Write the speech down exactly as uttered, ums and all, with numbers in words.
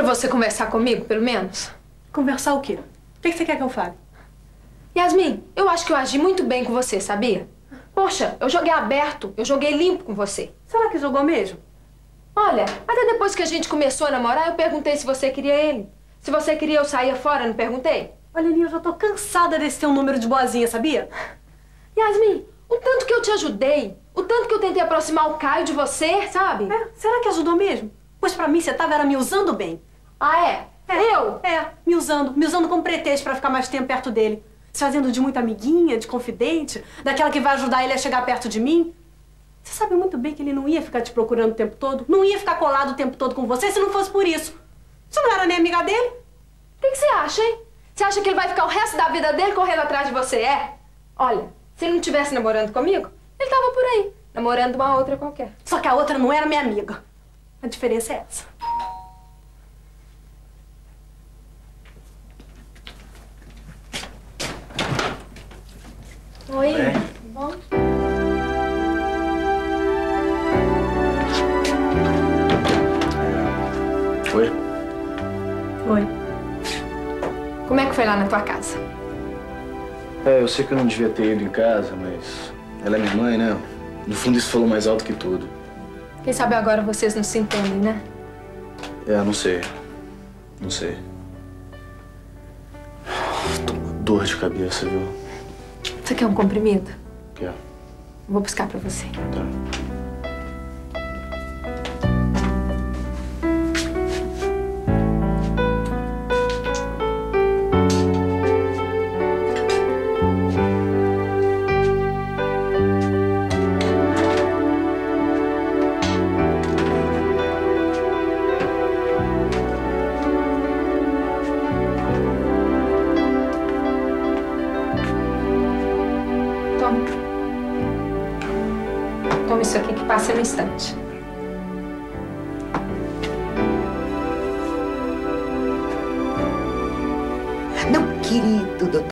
pra você conversar comigo, pelo menos? Conversar o quê? O que você quer que eu fale? Yasmin, eu acho que eu agi muito bem com você, sabia? Poxa, eu joguei aberto, eu joguei limpo com você. Será que jogou mesmo? Olha, até depois que a gente começou a namorar, eu perguntei se você queria ele. Se você queria eu sair fora, não perguntei? Olha, Aninha, eu já tô cansada desse teu número de boazinha, sabia? Yasmin, o tanto que eu te ajudei, o tanto que eu tentei aproximar o Caio de você, sabe? É, será que ajudou mesmo? Pois pra mim você tava era me usando bem. Ah, é? É, Eu? É, me usando, me usando como pretexto pra ficar mais tempo perto dele. Se fazendo de muita amiguinha, de confidente, daquela que vai ajudar ele a chegar perto de mim. Você sabe muito bem que ele não ia ficar te procurando o tempo todo, não ia ficar colado o tempo todo com você se não fosse por isso. Você não era nem amiga dele? O que, que você acha, hein? Você acha que ele vai ficar o resto da vida dele correndo atrás de você, é? Olha, se ele não estivesse namorando comigo, ele tava por aí, namorando uma outra qualquer. Só que a outra não era minha amiga. A diferença é essa. Oi, é. tudo bom? Oi? Oi. Como é que foi lá na tua casa? É, eu sei que eu não devia ter ido em casa, mas ela é minha mãe, né? No fundo, isso falou mais alto que tudo. Quem sabe agora vocês não se entendem, né? É, não sei. Não sei. Tô com dor de cabeça, viu? Você quer um comprimido? Quer? Vou buscar pra você. Tá. Toma. Toma isso aqui que passa no instante. Meu querido doutor